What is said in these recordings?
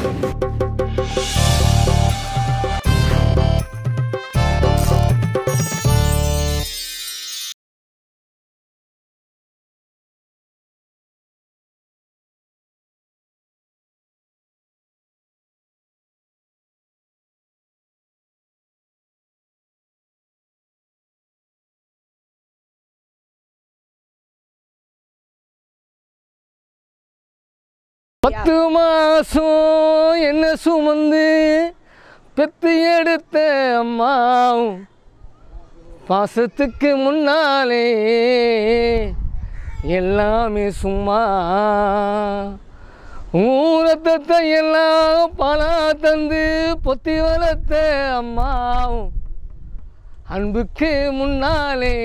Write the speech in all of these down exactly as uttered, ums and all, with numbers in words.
பத்து மாசம் என்ன சுமந்து பெத்து எடுத்த அம்மாவும் பாசத்துக்கு முன்னாலே எல்லாமே சும்மா ஊரத்தத்தை எல்லாம் பலா தந்து பொத்தி வளர்த்த அம்மாவும் அன்புக்கு முன்னாலே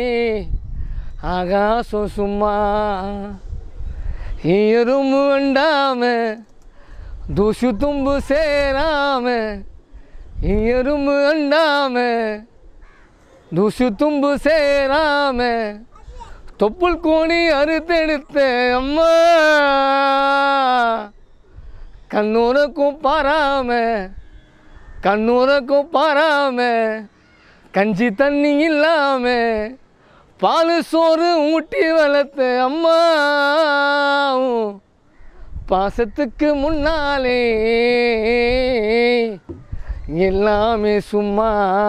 ஆகாசம் சும்மா எறும்பு வேண்டாம தூசு தும்பு சேராம எறும்பு வேண்டாம தூசு தும்பு சேராம தொப்புள் கோணி அறுத்தெடுத்த அம்மா கண்ணூரக்கும் பாராம கண்ணூரக்கும் பாராம கஞ்சி தண்ணி இல்லாம பால் சோறு ஊட்டி வளர்த்த அம்மா பாசத்துக்கு முன்னாலே எல்லாமே சும்மா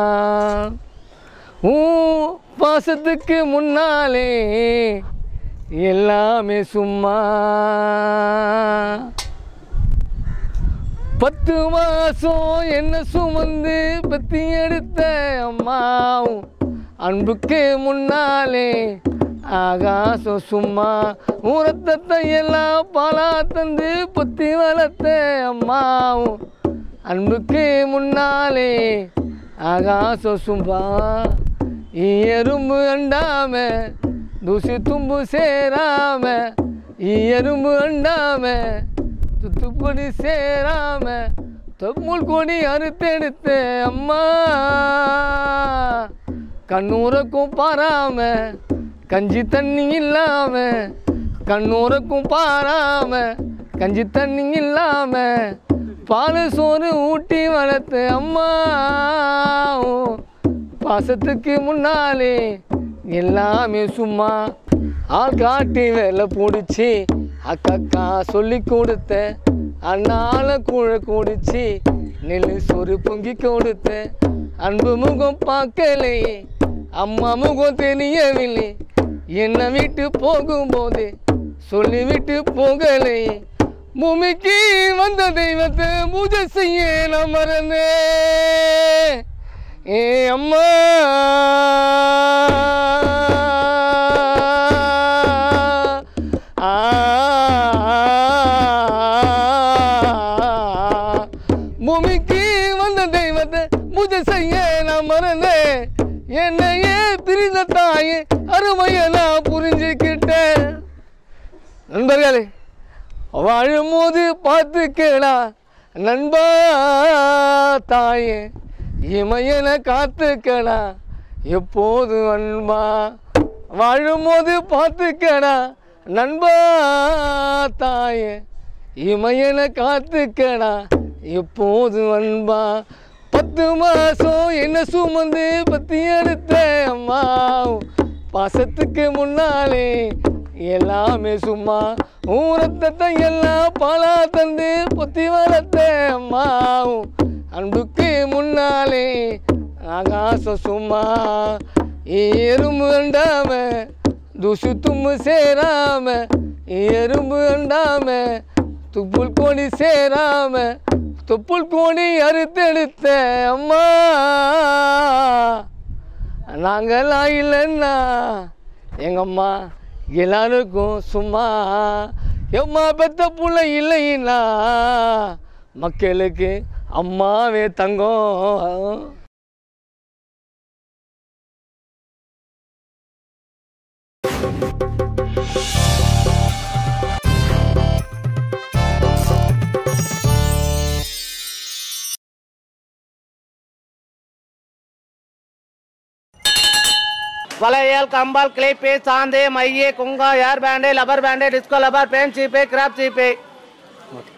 ஊ பாசத்துக்கு முன்னாலே எல்லாமே சும்மா பத்து மாசம் என்ன சுமந்து பத்தி எடுத்த அம்மாவும் அன்புக்கு முன்னாலே ஆகாசம் சும்மா ஊரத்தத்தை எல்லாம் பாலா தந்து பொத்தி வளர்த்த அம்மாவும் அன்புக்கு முன்னாலே ஆகாசம் சும்மா எறும்பு அண்டாம தூசி தும்பு சேராம எறும்பு அண்டாம துத்துப்பொடி சேராம தொப்புள் கொடி அறுத்தெடுத்த அம்மா கண்ணூரக்கும் பாராம கஞ்சி தண்ணி இல்லாம கண்ணூரக்கும் பாராம கஞ்சி தண்ணி இல்லாம பால் சோறு ஊட்டி வளர்த்த அம்மா பாசத்துக்கு முன்னாலே எல்லாமே சும்மா ஆள் காட்டி வேலை பிடிச்சி அக்கா சொல்லி கொடுத்த அண்ணால கூழ குடிச்சு நெல் சொரு பொங்கி கொடுத்த அன்பு முகம் பார்க்கலையே அம்மா முகம் தெரியவில்லை என்னை விட்டு போகும்போது சொல்லிவிட்டு போகலையே பூமிக்கு வந்த தெய்வத்தை பூஜை செய்ய நான் மறந்தே ஏ அம்மா பூமிக்கு வந்த தெய்வத்தை பூஜை செய்ய நான் மறந்தேன் என்னையே பிரிந்த தாயே அருமையை நான் புரிஞ்சுக்கிட்டேன். நண்பர்களே, வாழும் போது பார்த்துக்கடா நண்பா தாயே இமையன காத்துக்கடா எப்போது அன்பா. வாழும் போது பார்த்துக்கடா நண்பா தாயே இமையன காத்துக்கடா எப்போது அன்பா. பத்து மாசம் என்ன சுமந்து பத்தி எடுத்த அம்மா பாசத்துக்கு முன்னாலே எல்லாமே சும்மா ஊரத்தத்தை எல்லாம் பாலா தந்து பொத்தி வளர்த்த அம்மாவும் அன்புக்கு முன்னாலே ஆகாசம் சும்மா. எறும்பு வேண்டாம தூசு தும்பு சேராம எறும்பு வேண்டாம துப்புள் கோணி சேராம தொப்புள் கோணி அறுத்தெடுத்த அம்மா நாங்களாம் இல்லைன்னா எங்கம்மா எல்லாருக்கும் சும்மா. எம்மா பெத்த புள்ள இல்லைன்னா மக்களுக்கு அம்மாவே தங்கம். वलयल कंबल क्लिप सांदे मइये कुंगा यार बैंडे लबर बैंडे डिस्को लबर पेन चीपे क्रैप चीपे